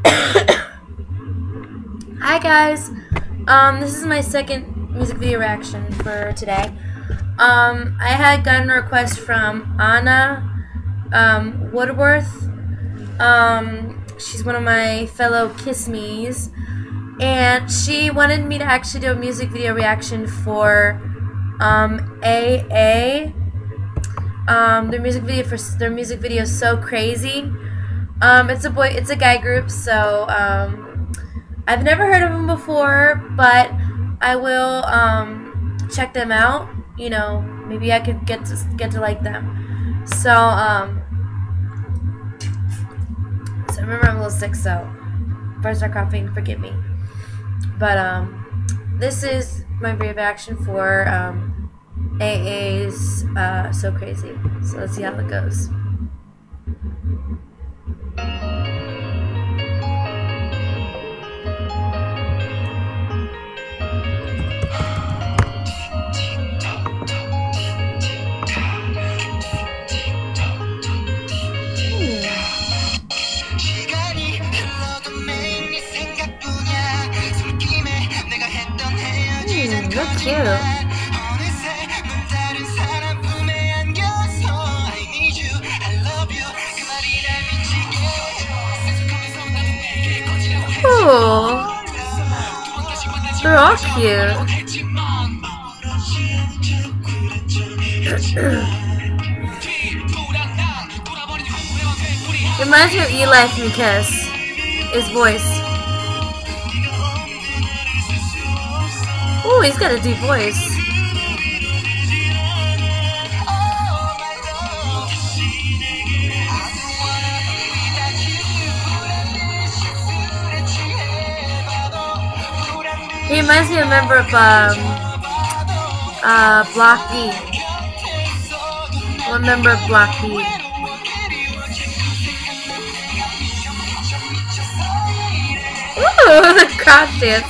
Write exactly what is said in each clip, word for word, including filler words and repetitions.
Hi guys, um, this is my second music video reaction for today. Um, I had gotten a request from Anna um, Woodworth. Um, she's one of my fellow Kiss Me's, and she wanted me to actually do a music video reaction for um, A A. Um, their music video for their music video is So Crazy. Um, it's a boy, it's a guy group, so um, I've never heard of them before, but I will um, check them out. You know, maybe I could get to get to like them. So, um, so remember I'm a little sick, so if I start coughing, forgive me. But um, this is my video reaction for um, A A's uh, So Crazy. So let's see how it goes. Look cute. Ooh. They're all cute. Reminds me of Eli from Kiss. His voice. Ooh, he's got a deep voice. He reminds me of a member of um, uh, Block B. One member of Block B. Ooh, the crowd dance.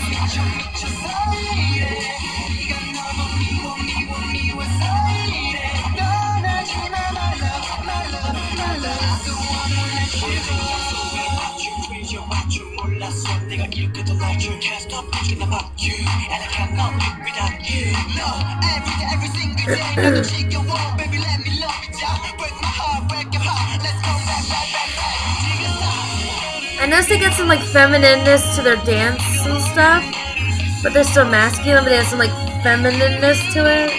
I noticed they get some like feminineness to their dance and stuff, but they're still masculine, but they have some like feminineness to it.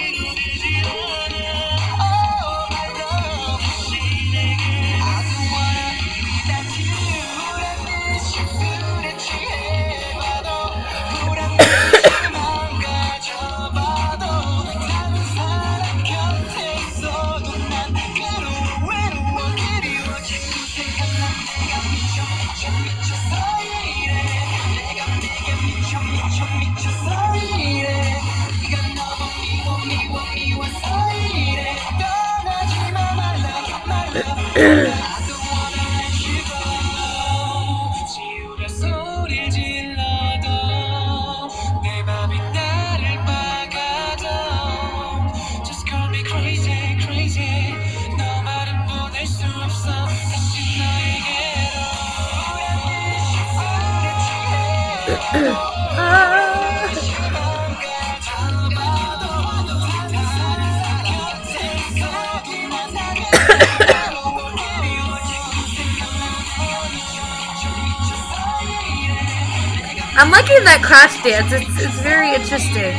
I'm liking that crotch dance. It's it's very interesting.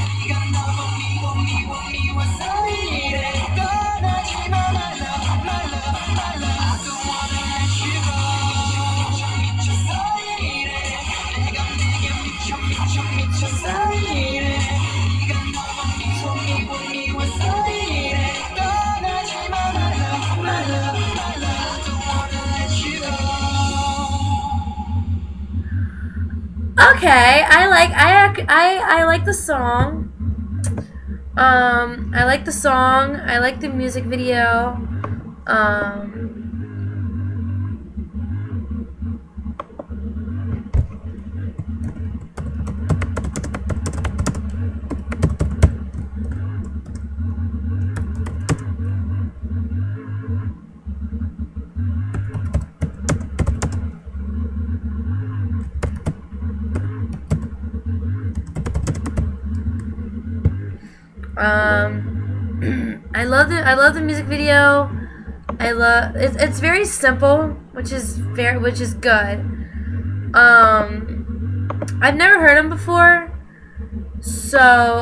Okay, I like I I I like the song. Um, I like the song. I like the music video. Um, Um, I love the I love the music video. I love it's it's very simple, which is very which is good. Um, I've never heard them before, so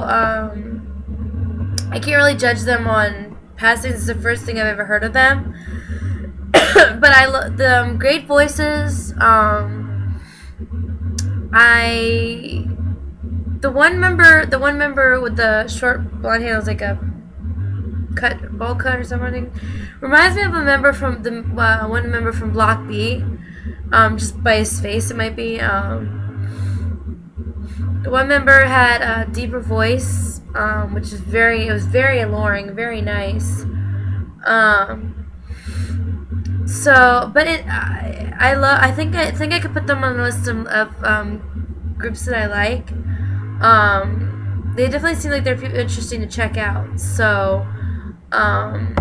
um, I can't really judge them on past things. It's the first thing I've ever heard of them. But I love the um, great voices. Um, I the one member the one member with the short blonde hair was like a cut ball cut or something. Reminds me of a member from the uh, one member from Block B. Um, just by his face, it might be. Um, the one member had a deeper voice, um, which is very it was very alluring, very nice. Um, So, but it, I, I love. I think I think I could put them on the list of, of um, groups that I like. Um, they definitely seem like they're interesting to check out. So, um,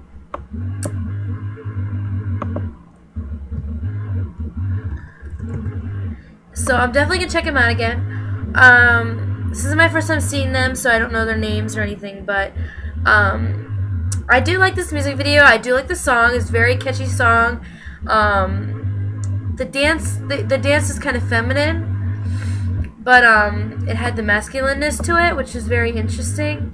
so I'm definitely gonna check them out again. Um, this is my first time seeing them, so I don't know their names or anything, but. Um, I do like this music video. I do like the song. It's a very catchy song. Um, the dance, the, the dance is kind of feminine, but um, it had the masculineness to it, which is very interesting.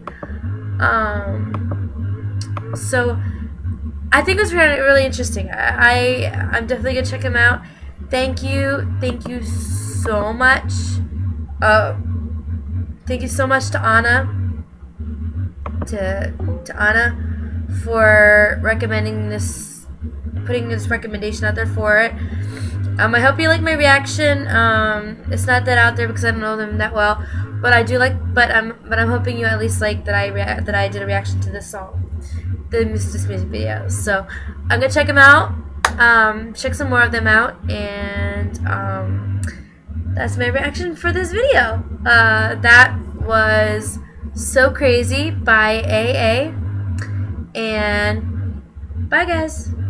Um, so I think it was really, really interesting. I, I I'm definitely gonna check them out. Thank you, thank you so much. Uh, thank you so much to Anna. To to Anna. For recommending this, putting this recommendation out there for it. Um, I hope you like my reaction. Um, it's not that out there because I don't know them that well, but I do like. But I'm, but I'm hoping you at least like that I rea that I did a reaction to this song, the this music video. So I'm gonna check them out. Um, check some more of them out, and um, that's my reaction for this video. Uh, that was So Crazy by A A. And bye, guys.